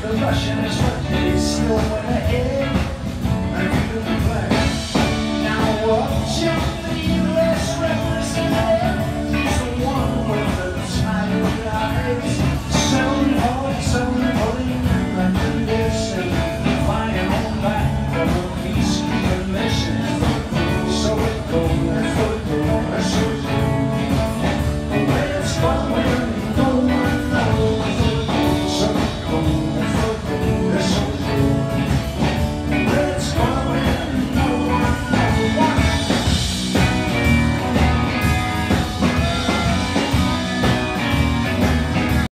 the Russian is what they still went ahead. I give them the flag. Now watch out.